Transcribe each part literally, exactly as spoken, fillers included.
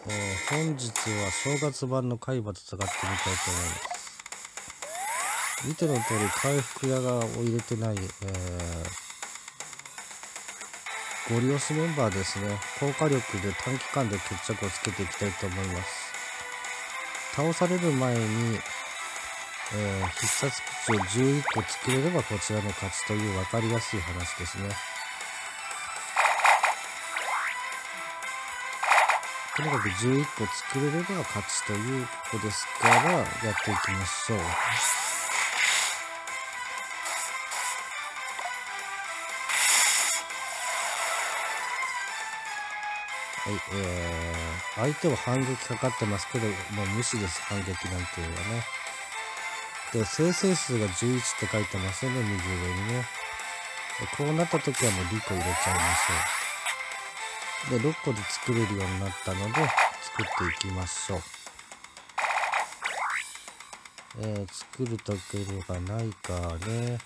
えー、本日は正月版の海馬と戦ってみたいと思います。見ての通り回復矢がを入れてない、えー、ゴリ押しメンバーですね。高火力で短期間で決着をつけていきたいと思います。倒される前に、えー、必殺基地をじゅういっこ作れればこちらの勝ちという分かりやすい話ですね。とにかくじゅういっこ作れれば勝ちということですからやっていきましょう。はい、えー、相手は反撃かかってますけど、もう無視です、反撃なんていうのはね。で、生成数がじゅういちって書いてますよね、右上にね。こうなった時はもうにこ入れちゃいましょう。で、ろっこで作れるようになったので、作っていきましょう。えー、作るところがないかね。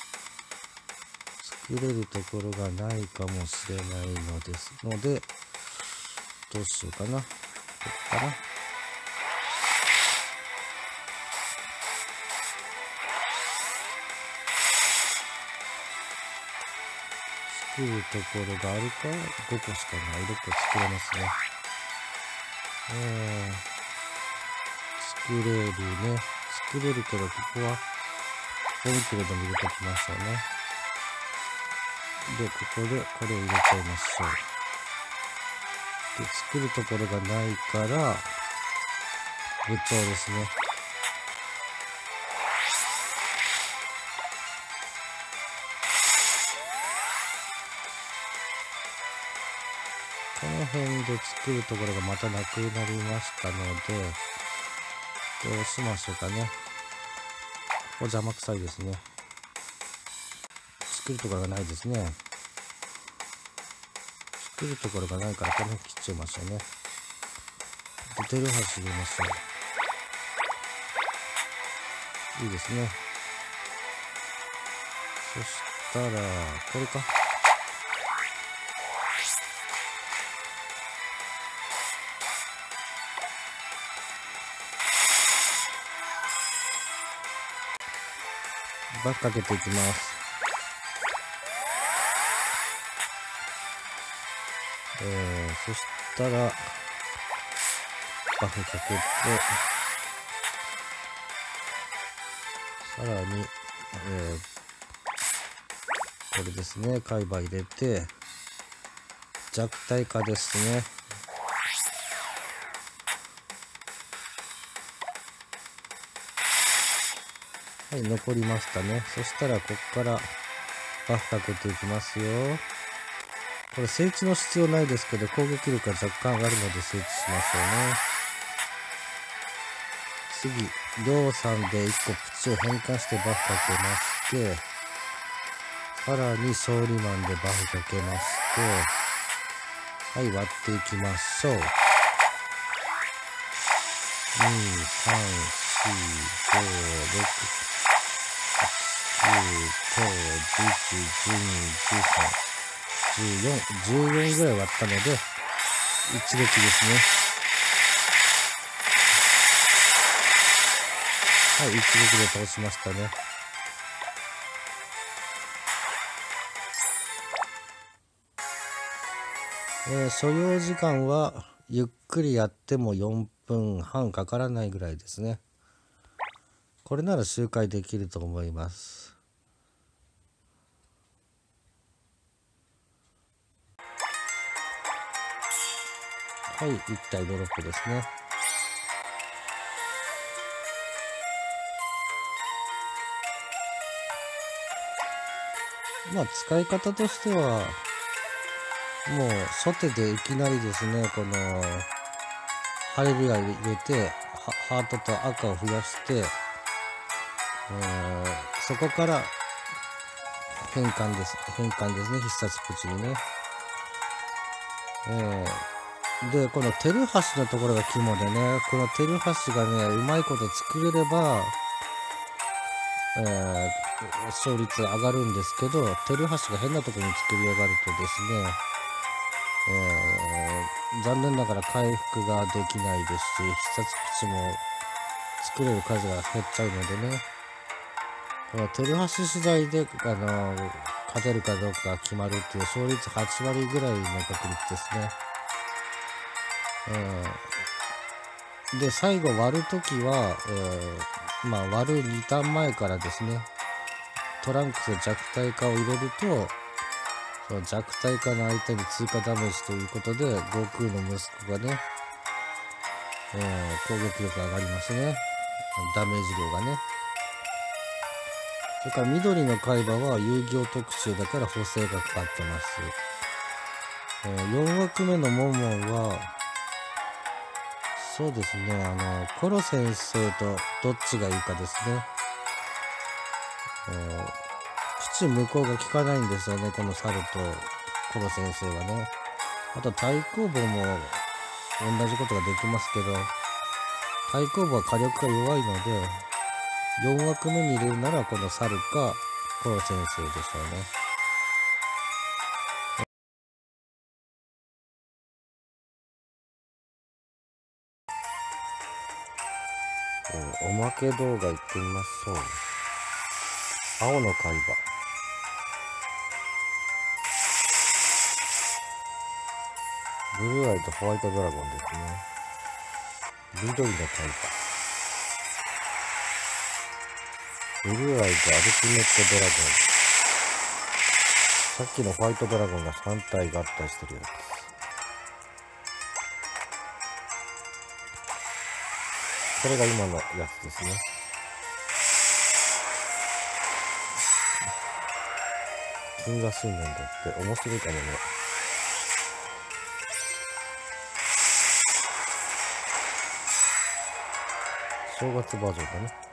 作れるところがないかもしれないのですので、どうしようかな。ここかな。作るところがあるか、ごこしかない。ろっこ作れますね。えー、作れるね。作れるけど、ここは本気でも入れときましょうね。で、ここでこれを入れちゃいましょう。で、作るところがないから、部長ですね。この辺で作るところがまたなくなりましたので、どうしましょうかね。ここ邪魔くさいですね。作るところがないですね。作るところがないからこの辺切っちゃいましょうね。で、テルハシ入れましょう。いいですね。そしたら、これか。バフかけていきます。えー、そしたら、バフかけて、さらに、えー、これですね、海馬入れて、弱体化ですね。はい、残りましたね。そしたら、こっからバフかけていきますよ。これ、聖地の必要ないですけど、攻撃力が若干上がるので聖地しましょうね。次、量さんでいっこプチを変換してバフかけまして、さらに勝利マンでバフかけまして、はい、割っていきましょう。に、さん、よん、ご、ろく、きゅう、じゅう、じゅういち、じゅうに、じゅうさん、じゅうよん、じゅうよんぐらい割ったので、一撃ですね。はい、一撃で倒しましたね。えー、所要時間はゆっくりやってもよんぷんはんかからないぐらいですね。これなら周回できると思います。はい、いち体ドロップですね。まあ使い方としてはもう初手でいきなりですね、このハレルヤ入れてハートと赤を増やして、えー、そこから変換です変換ですね、必殺プチにね。えー、でこのテルハシのところが肝でね、このテルハシがねうまいこと作れれば、えー、勝率上がるんですけど、テルハシが変なところに作り上がるとですね、え残念ながら回復ができないですし、必殺基地も作れる数が減っちゃうのでね、このテルハシ次第で、あのー、勝てるかどうかが決まるっていう勝率はち割ぐらいの確率ですね。うん、で、最後割るときは、えー、まあ割るにターン前からですね、トランクス弱体化を入れると、その弱体化の相手に追加ダメージということで、悟空の息子がね、えー、攻撃力上がりますね。ダメージ量がね。それから緑の海馬は遊戯王特集だから補正がかかってます。えー、よん枠目のモモは、そうですね、あの、コロ先生とどっちがいいかですね。えー、口無効が効かないんですよね、この猿とコロ先生はね。あと対抗棒も同じことができますけど、対抗棒は火力が弱いので、よん枠目に入れるならこの猿かコロ先生でしょうね。うん、おまけ動画行ってみましょう。青の海馬。ブルーアイとホワイトドラゴンですね。緑の海馬。ブルーアイとアルティメットドラゴン。さっきのホワイトドラゴンがさん体合体してるやつ。これが今のやつですね。銀河新年だって面白いかもね。正月バージョンだね。